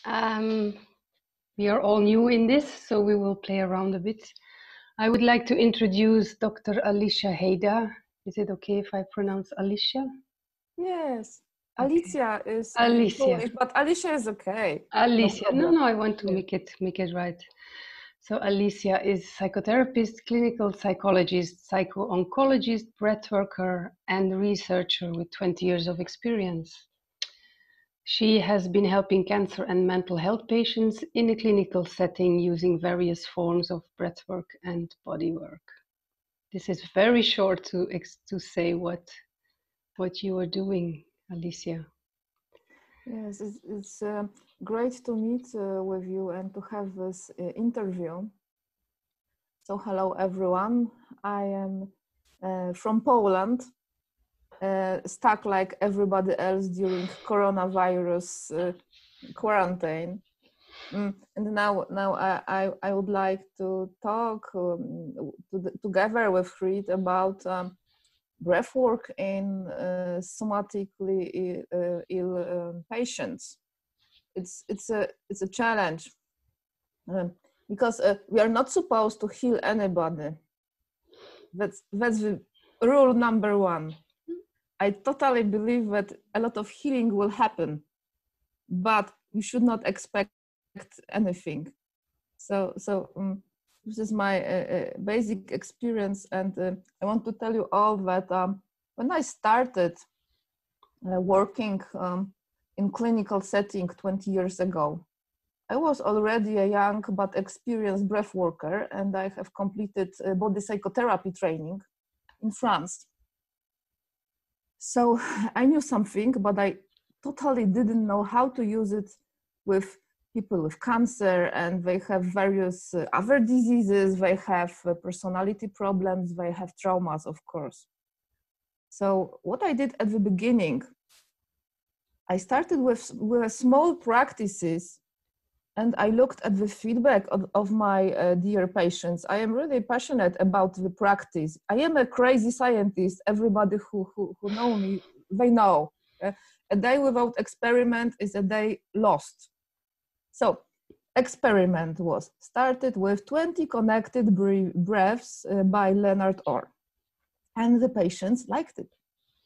Um, we are all new in this, so we will play around a bit. I would like to introduce Dr. Alicia Haida. Is it okay if I pronounce Alicia? Yes. Okay. Alicia is Alicia. Polish, but Alicia is okay. Alicia. No, I want to Yeah. make it right. So Alicia is psychotherapist, clinical psychologist, psycho-oncologist, breathworker, and researcher with 20 years of experience. She has been helping cancer and mental health patients in a clinical setting using various forms of breathwork and bodywork. This is very short to say what you are doing, Alicia. Yes, it's great to meet with you and to have this interview. So hello everyone. I am from Poland, stuck like everybody else during coronavirus quarantine. And now I would like to talk together with Fred about breathwork in somatically ill patients. It's a challenge because we are not supposed to heal anybody. That's the rule number one. I totally believe that a lot of healing will happen, but you should not expect anything. So this is my basic experience, and I want to tell you all that when I started working in clinical setting 20 years ago, I was already a young but experienced breath worker, and I have completed body psychotherapy training in France. So I knew something, but I totally didn't know how to use it with people with cancer, and they have various other diseases, they have personality problems, they have traumas, of course. So what I did at the beginning, I started with small practices, and I looked at the feedback of my dear patients. I am really passionate about the practice. I am a crazy scientist. Everybody who know me, they know. A day without experiment is a day lost. So experiment was started with 20 connected breaths by Leonard Orr, and the patients liked it.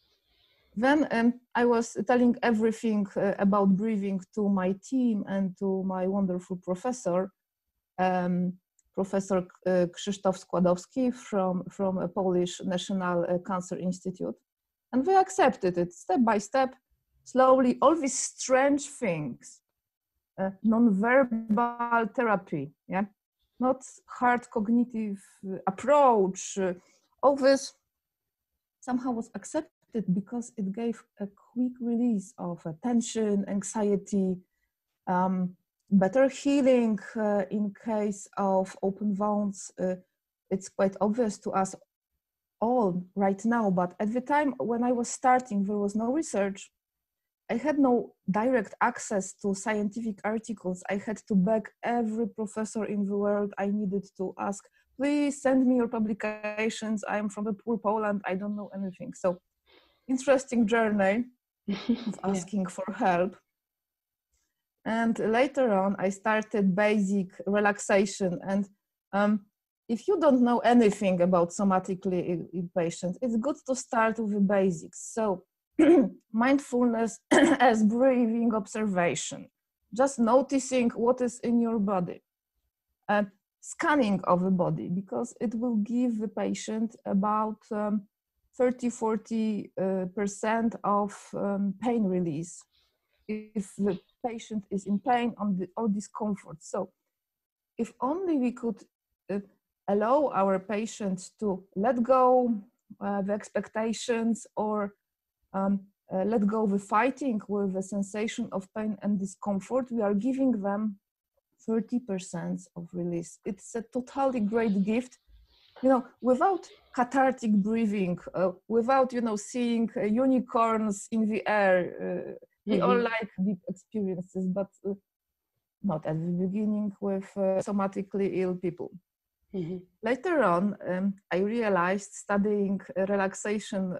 Then I was telling everything about breathing to my team and to my wonderful professor, Professor Krzysztof Składowski from a Polish National Cancer Institute. And they accepted it step by step, slowly, all these strange things. Non-verbal therapy, yeah, not hard cognitive approach. All this somehow was accepted because it gave a quick release of tension, anxiety, better healing in case of open wounds. It's quite obvious to us all right now, but at the time when I was starting, there was no research. I had no direct access to scientific articles. I had to beg every professor in the world I needed to ask, please send me your publications. I'm from the poor Poland. I don't know anything. So interesting journey of asking for help. And later on, I started basic relaxation. And if you don't know anything about somatically ill patients, it's good to start with the basics. So mindfulness as breathing observation, just noticing what is in your body, scanning of the body, because it will give the patient about 30–40% of pain release if the patient is in pain or discomfort. So if only we could allow our patients to let go the expectations or let go the fighting with the sensation of pain and discomfort, we are giving them 30% of release. It's a totally great gift, you know, without cathartic breathing, without, you know, seeing unicorns in the air. We all like deep experiences, but not at the beginning with somatically ill people. Later on, I realized studying relaxation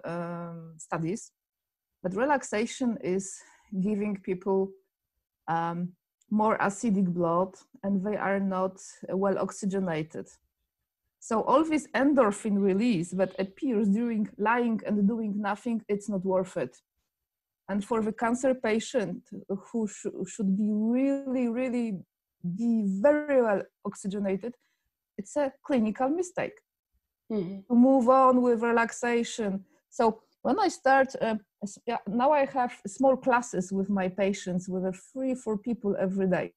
studies, that relaxation is giving people more acidic blood, and they are not well oxygenated. So all this endorphin release that appears during lying and doing nothing, it's not worth it. And for the cancer patient who should be really be very well oxygenated, it's a clinical mistake. To move on with relaxation. So when I start, now I have small classes with my patients with 3-4 people every day.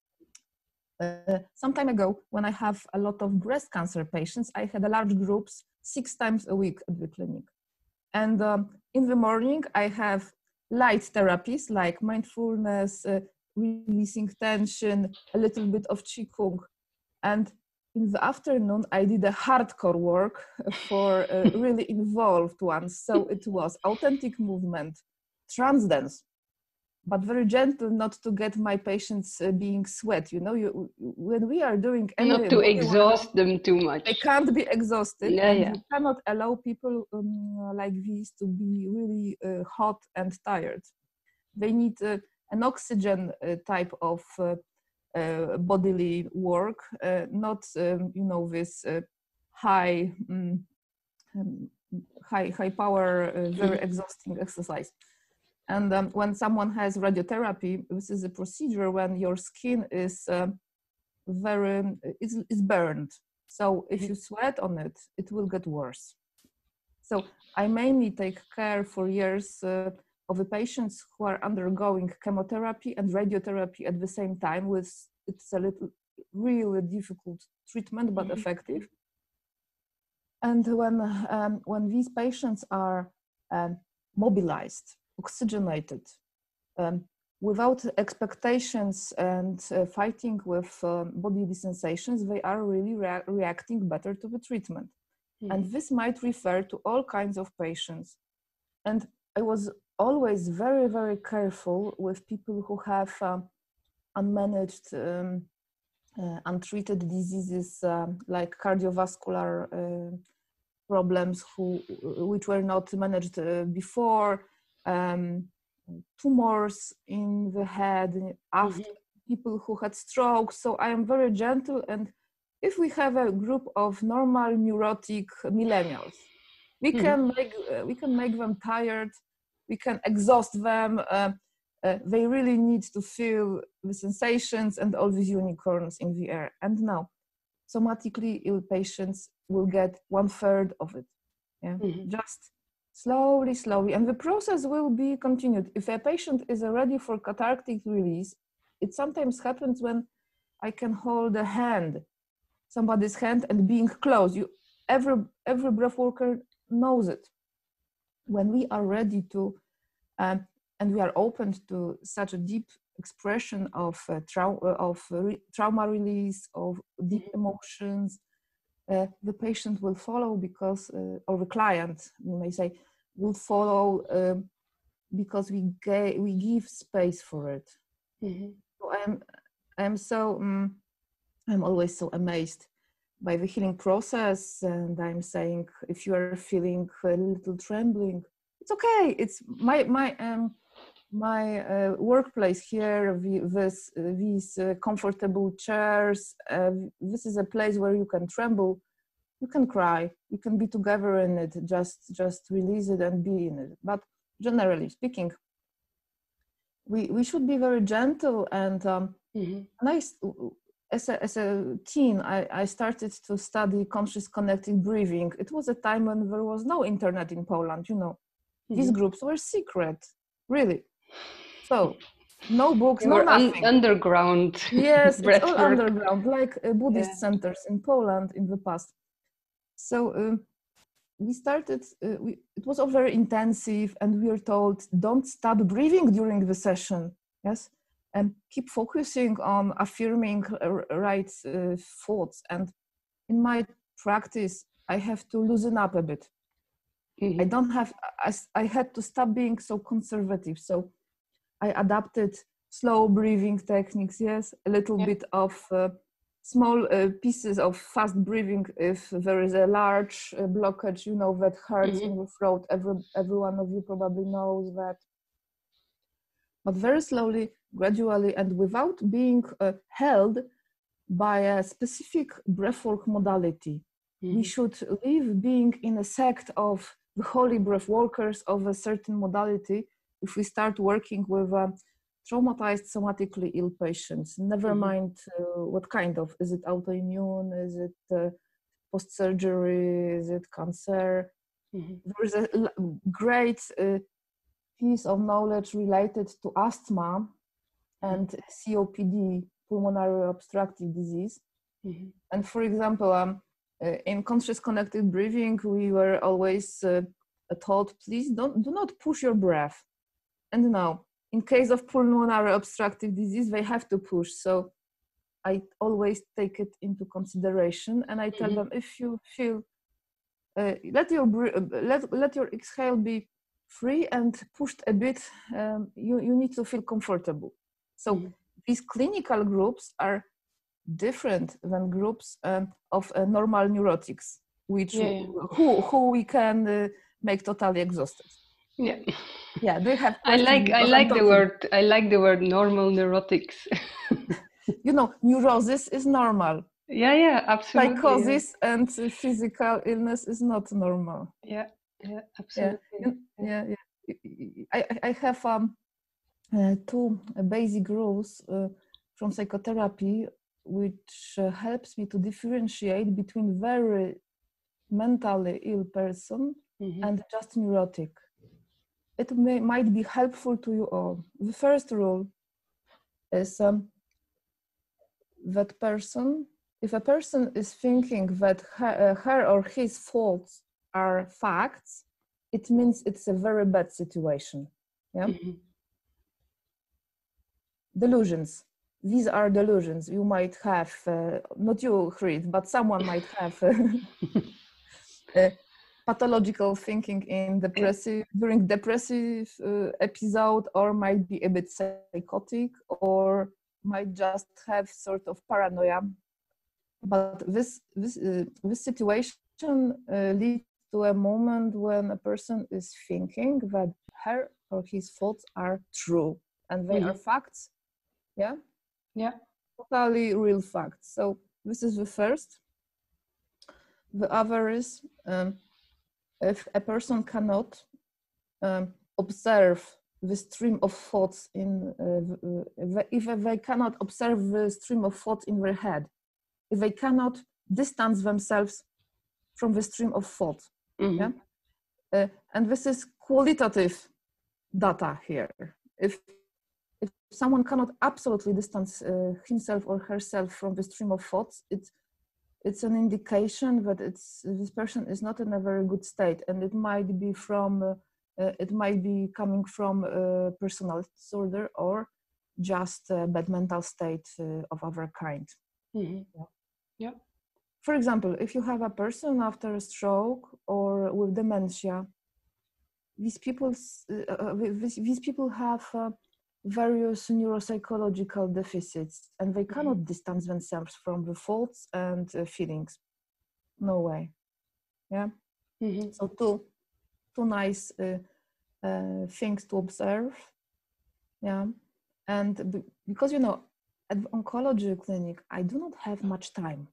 Some time ago, when I have a lot of breast cancer patients, I had a large groups 6 times a week at the clinic. And in the morning, I have light therapies like mindfulness, releasing tension, a little bit of Qigong. And in the afternoon, I did a hardcore work for really involved ones. So it was authentic movement, trance dance, but very gentle, not to get my patients being sweat. You know, when we are doing any not to exhaust them too much. They can't be exhausted, Yeah, and yeah. you cannot allow people like these to be really hot and tired. They need an oxygen type of bodily work, not you know, this high power, very exhausting exercise. And when someone has radiotherapy, this is a procedure when your skin is is burned. So if you sweat on it, it will get worse. So I mainly take care for years of the patients who are undergoing chemotherapy and radiotherapy at the same time. It's a little really difficult treatment, but effective. And when these patients are mobilized, oxygenated, without expectations and fighting with bodily sensations, they are really reacting better to the treatment. And this might refer to all kinds of patients. And I was always very careful with people who have unmanaged, untreated diseases like cardiovascular problems which were not managed before, tumors in the head, after people who had strokes. So I am very gentle, and if we have a group of normal neurotic millennials, we can make them tired, we can exhaust them. They really need to feel the sensations and all these unicorns in the air. And now, somatically ill patients will get 1/3 of it. Yeah, just slowly, and the process will be continued. If a patient is ready for cathartic release, it sometimes happens when I can hold a hand, somebody's hand, and being close. Every breath worker knows it. When we are ready to, and we are open to such a deep expression of trauma release, of deep emotions, the patient will follow because, or the client, you may say, will follow because we give space for it. So I'm always so amazed by the healing process, and I'm saying, if you are feeling a little trembling, it's okay. It's my workplace here, these comfortable chairs. This is a place where you can tremble, you can cry, you can be together in it, just release it and be in it. But generally speaking, we should be very gentle. And as a teen, I started to study conscious connected breathing. It was a time when there was no internet in Poland, you know. These groups were secret, really. So no books, no nothing. Underground. Yes, it's all underground, like Buddhist centers in Poland in the past. So we started, it was all very intensive, and we were told, don't stop breathing during the session, yes? And keep focusing on affirming right thoughts. And in my practice, I have to loosen up a bit. I had to stop being so conservative. So I adapted slow breathing techniques, yes, a little bit of small pieces of fast breathing if there is a large blockage, you know, that hurts in the throat. Every one of you probably knows that. But very slowly gradually and without being held by a specific breathwork modality. We should live being in a sect of the holy breath workers of a certain modality if we start working with traumatized somatically ill patients, never mind what kind of, is it autoimmune, is it post-surgery, is it cancer? There is a great piece of knowledge related to asthma and COPD, pulmonary obstructive disease. And for example, in conscious connected breathing, we were always told, please do not push your breath. And now, in case of pulmonary obstructive disease, they have to push. So I always take it into consideration, and I tell them, if you feel, let your exhale be free and pushed a bit. You need to feel comfortable. So these clinical groups are different than groups of normal neurotics, which who we can make totally exhausted. Yeah, do you have questions? I like the word normal neurotics. You know, neurosis is normal. Yeah, absolutely. Psychosis and physical illness is not normal. Yeah, absolutely. Yeah. I have two basic rules from psychotherapy, which helps me to differentiate between very mentally ill person and just neurotic. It might be helpful to you all. The first rule is that person, if a person is thinking that her or his faults are facts, it means it's a very bad situation. Yeah. Delusions. These are delusions. You might have, not you, Hrid, but someone might have pathological thinking in during depressive episode, or might be a bit psychotic, or might just have sort of paranoia. But this situation leads to a moment when a person is thinking that her or his thoughts are true and they are facts. Yeah, totally real facts. So this is the first. The other is if a person cannot observe the stream of thoughts if they cannot observe the stream of thoughts in their head, if they cannot distance themselves from the stream of thought. And this is qualitative data here. If someone cannot absolutely distance himself or herself from the stream of thoughts, it's an indication that this person is not in a very good state, and it might be coming from a personality disorder or just a bad mental state of other kind. For example, if you have a person after a stroke or with dementia, these people have various neuropsychological deficits, and they cannot distance themselves from the thoughts and feelings. No way. Yeah. So two nice things to observe. Yeah. And because, you know, at the oncology clinic, I do not have much time.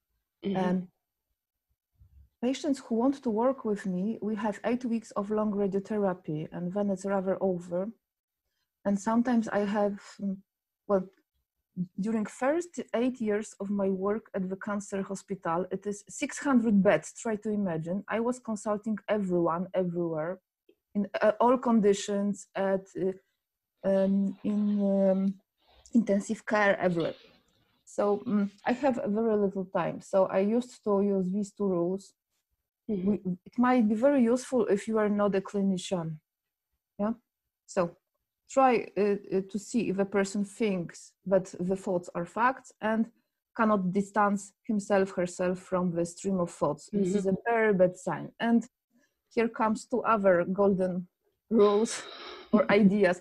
Patients who want to work with me, we have 8 weeks of long radiotherapy, and then it's rather over. And sometimes I have, well, during first 8 years of my work at the cancer hospital, it is 600 beds, try to imagine. I was consulting everyone, everywhere, in all conditions, in intensive care, everywhere. So I have very little time. So I used to use these two rules. It might be very useful if you are not a clinician. Yeah. So try to see if a person thinks that the thoughts are facts and cannot distance himself, herself from the stream of thoughts. This is a very bad sign. And here comes two other golden rules or ideas.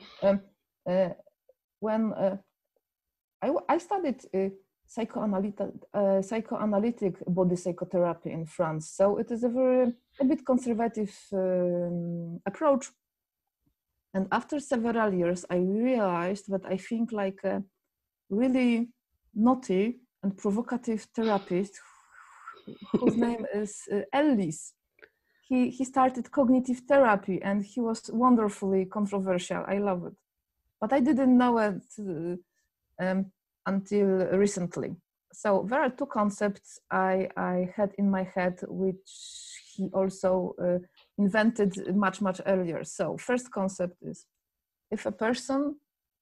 When I studied psychoanalytic body psychotherapy in France, so it is a bit conservative approach. And after several years, I realized that I think like a really naughty and provocative therapist whose name is Ellis. He started cognitive therapy and he was wonderfully controversial. I love it. But I didn't know it until recently. So there are two concepts I had in my head, which he also invented much, much earlier. So first concept is, if a person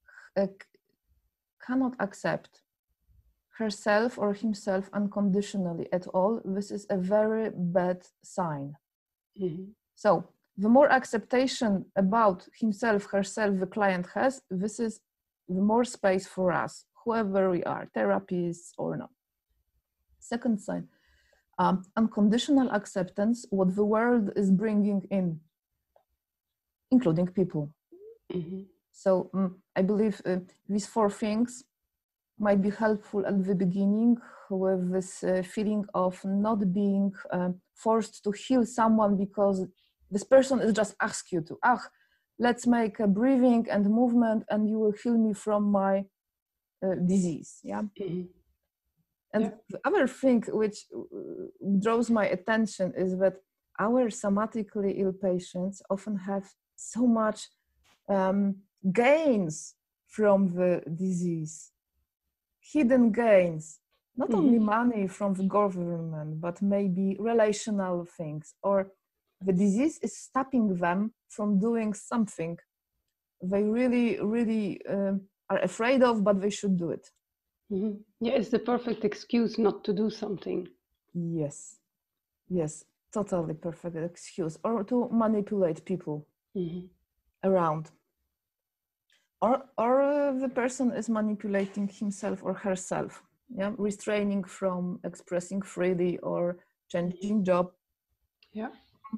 cannot accept herself or himself unconditionally at all, this is a very bad sign. Mm-hmm. So the more acceptation about himself, herself the client has, this is the more space for us, whoever we are, therapists or not. Second sign, unconditional acceptance, what the world is bringing in, including people. Mm-hmm. So I believe these four things might be helpful at the beginning with this feeling of not being forced to heal someone because this person is just asked you to, let's make a breathing and movement and you will heal me from my disease. Yeah. Mm-hmm. And yeah. The other thing which draws my attention is that our somatically ill patients often have so much gains from the disease, hidden gains, not Mm-hmm. only money from the government, but maybe relational things, or the disease is stopping them from doing something they really, really are afraid of, but they should do it. Mm-hmm. Yeah, it's the perfect excuse not to do something. Yes, yes, totally perfect excuse, or to manipulate people Mm-hmm. around. Or the person is manipulating himself or herself, yeah, restraining from expressing freely or changing job. Yeah.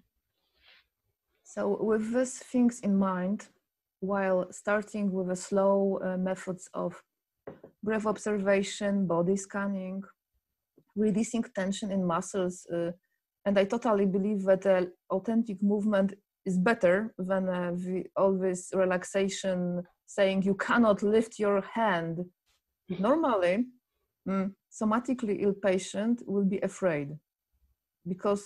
So with these things in mind, while starting with the slow methods of breath observation, body scanning, releasing tension in muscles, and I totally believe that authentic movement is better than all this relaxation saying you cannot lift your hand. Normally, somatically ill patient will be afraid because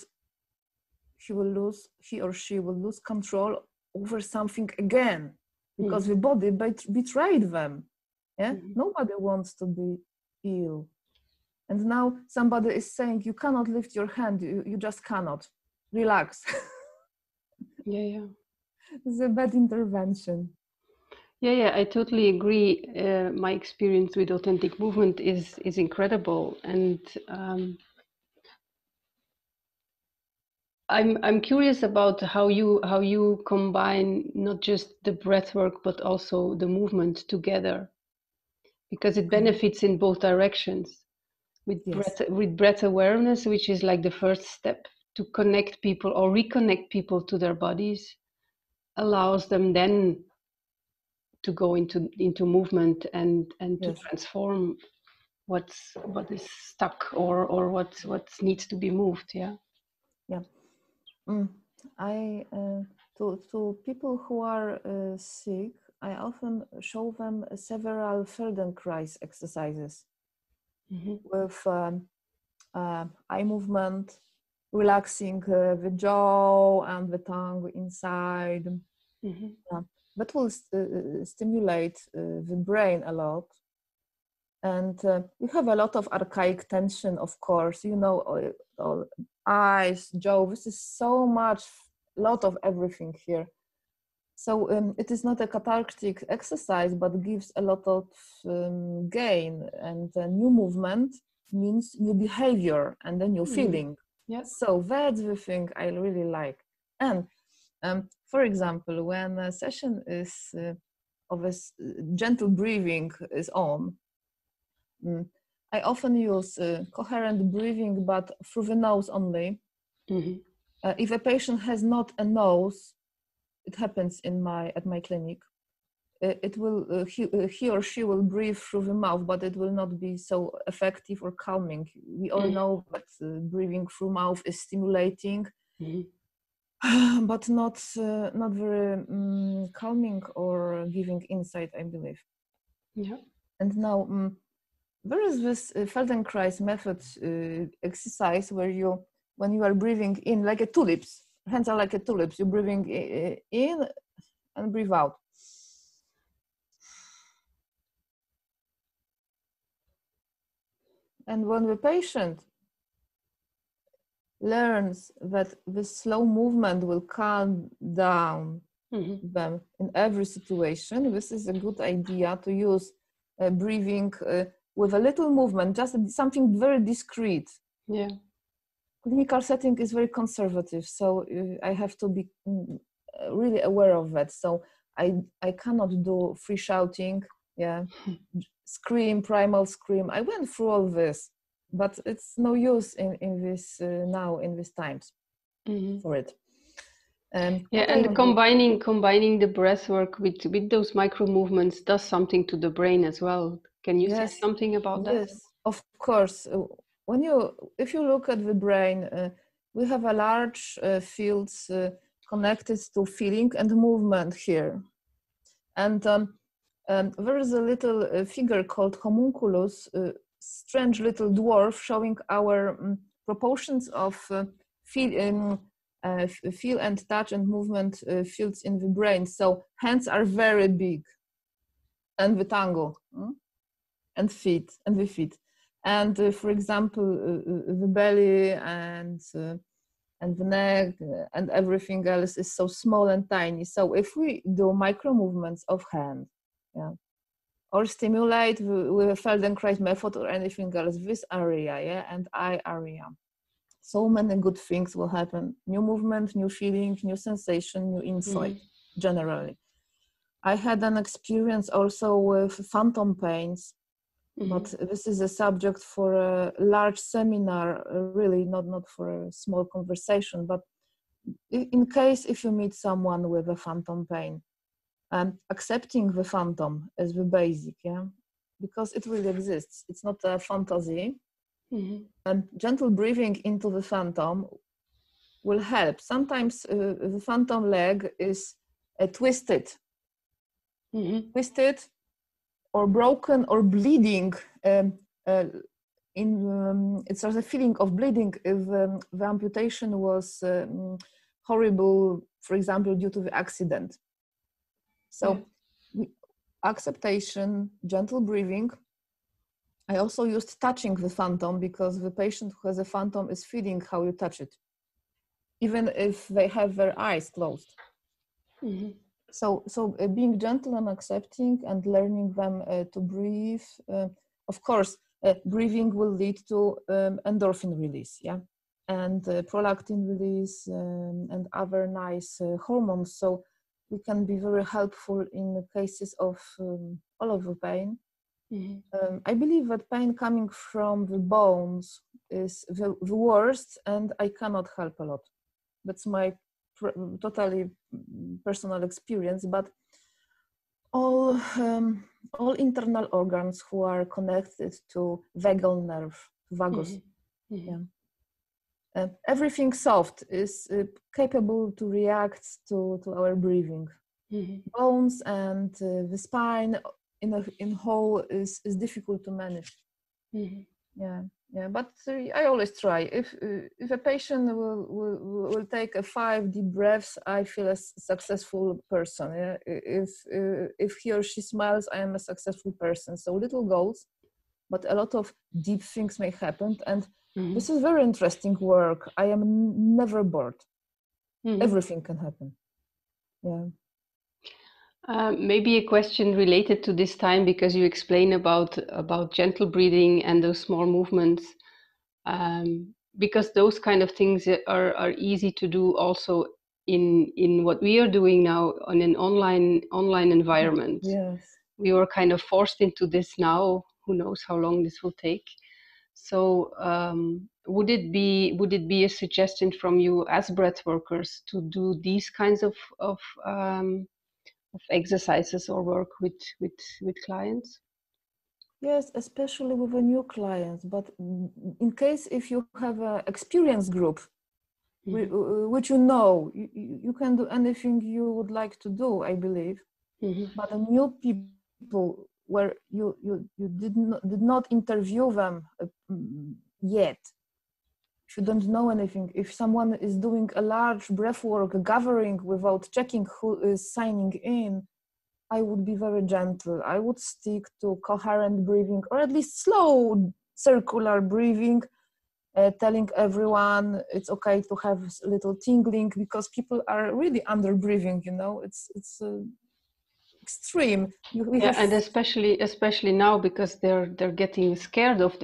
he or she will lose control over something again because the body betrayed them. Yeah, nobody wants to be ill, and now somebody is saying you cannot lift your hand. You just cannot. Relax. Yeah. It's a bad intervention. Yeah, I totally agree. My experience with authentic movement is incredible, and I'm curious about how you combine not just the breath work but also the movement together, because it benefits in both directions. With Yes. breath awareness, which is like the first step to connect people or reconnect people to their bodies, allows them then to go into movement and to Yes. transform what is stuck or what needs to be moved. Yeah. I to people who are sick, I often show them several Feldenkrais exercises with eye movement, relaxing the jaw and the tongue inside. That will stimulate the brain a lot. And we have a lot of archaic tension, of course, eyes, jaw, this is so much, lot of everything here. So it is not a cathartic exercise, but gives a lot of gain, and new movement means new behavior and a new feeling. Yeah. So that's the thing I really like. And for example, when a session is of a gentle breathing is on, I often use coherent breathing, but through the nose only. If a patient has not a nose, it happens at my clinic. It will he or she will breathe through the mouth, but it will not be so effective or calming. We all know that breathing through mouth is stimulating. but not very calming or giving insight, I believe. Yeah. And now there is this Feldenkrais method exercise where when you are breathing in like a tulips, hands are like a tulips, you're breathing in and breathe out. And when the patient learns that the slow movement will calm down them in every situation, this is a good idea to use breathing with a little movement, just something very discreet. Yeah. Clinical setting is very conservative, so I have to be really aware of that. So I cannot do free shouting, scream, primal scream. I went through all this, but it's no use in this now in these times for it. And combining the breath work with those micro movements does something to the brain as well. Can you say something about that? Yes, of course. If you look at the brain, we have a large fields connected to feeling and movement here, and there is a little figure called homunculus, strange little dwarf showing our proportions of feel and touch and movement fields in the brain. So hands are very big, and the tongue, and the feet, and for example, the belly and the neck and everything else is so small and tiny. So if we do micro movements of hand, or stimulate with a Feldenkrais method or anything else, this area, and eye area, so many good things will happen. New movement, new feeling, new sensation, new insight, generally. I had an experience also with phantom pains, but this is a subject for a large seminar, really not for a small conversation. But in case if you meet someone with a phantom pain, accepting the phantom as the basic, because it really exists. It's not a fantasy. And gentle breathing into the phantom will help. Sometimes the phantom leg is twisted, or broken or bleeding. It's a feeling of bleeding if the amputation was horrible, for example, due to the accident. So acceptation, gentle breathing. I also used touching the phantom because the patient who has a phantom is feeling how you touch it, even if they have their eyes closed. So being gentle and accepting and learning them to breathe. Of course, breathing will lead to endorphin release, and prolactin release and other nice hormones. So we can be very helpful in cases of all of the pain. I believe that pain coming from the bones is the worst, and I cannot help a lot. That's my totally personal experience. But all internal organs who are connected to vagal nerve, vagus, everything soft is capable to react to our breathing. Bones and the spine in whole is difficult to manage. But I always try. If a patient will take 5 deep breaths, I feel a successful person. If he or she smiles, I am a successful person. So little goals, but a lot of deep things may happen, and this is very interesting work. I am never bored. Everything can happen. Maybe a question related to this time, because you explain about gentle breathing and those small movements, because those kind of things are easy to do also in what we are doing now on an online environment. We were kind of forced into this now. Who knows how long this will take? So would it be a suggestion from you as breath workers to do these kinds of exercises or work with clients? Yes, especially with a new clients. But in case if you have an experienced group, which you know, you can do anything you would like to do, I believe. But the new people where you did not interview them yet, if you don't know anything, if someone is doing a large breath work gathering without checking who is signing in, I would be very gentle. I would stick to coherent breathing, or at least slow circular breathing, telling everyone it's okay to have a little tingling, because people are really under breathing, you know, it's extreme. And especially now, because they're getting scared of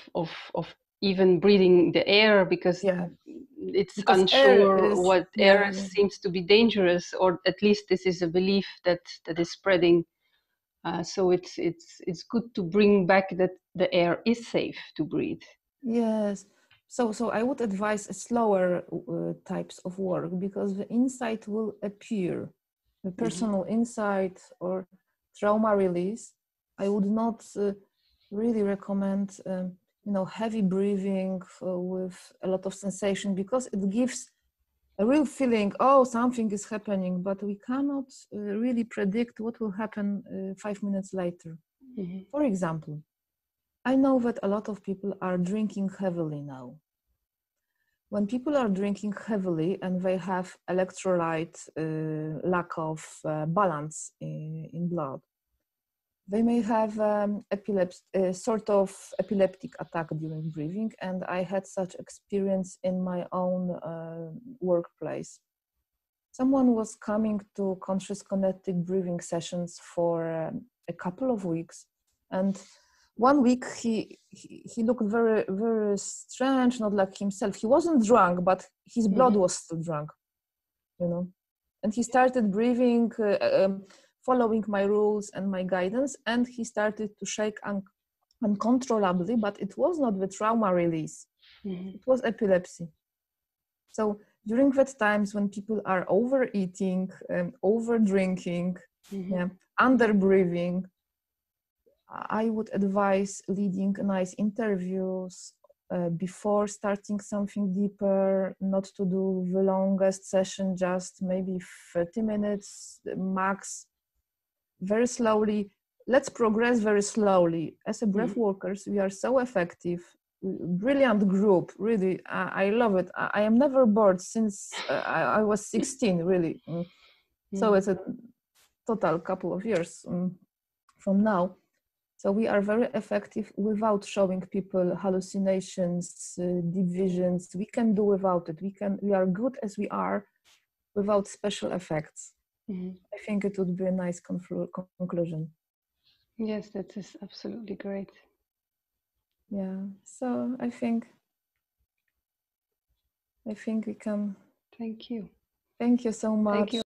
even breathing the air, because it's unsure what air seems to be dangerous, or at least this is a belief that is spreading. So it's good to bring back that the air is safe to breathe. Yes. So I would advise a slower types of work, because the insight will appear, the personal insight or trauma release. I would not really recommend heavy breathing with a lot of sensation, because it gives a real feeling, oh, something is happening, but we cannot really predict what will happen 5 minutes later. For example, I know that a lot of people are drinking heavily now. When people are drinking heavily and they have electrolyte lack of balance in blood, they may have sort of epileptic attack during breathing, and I had such experience in my own workplace. Someone was coming to conscious connected breathing sessions for a couple of weeks, and 1 week he looked very, very strange, not like himself. He wasn't drunk, but his blood was still drunk, you know. And he started breathing, following my rules and my guidance, and he started to shake uncontrollably, but it was not the trauma release. It was epilepsy. So during that times when people are overeating, over drinking, under breathing, I would advise leading nice interviews before starting something deeper, not to do the longest session, just maybe 30 minutes max, very slowly. Let's progress very slowly. As a breath workers, we are so effective, brilliant group, really. I love it. I am never bored since I was 16, really. So it's a total couple of years from now. So we are very effective without showing people hallucinations, deep visions. We can do without it. We are good as we are without special effects. I think it would be a nice conclusion. Yes, that is absolutely great. Yeah, so I think we can. Thank you. Thank you so much. Thank you.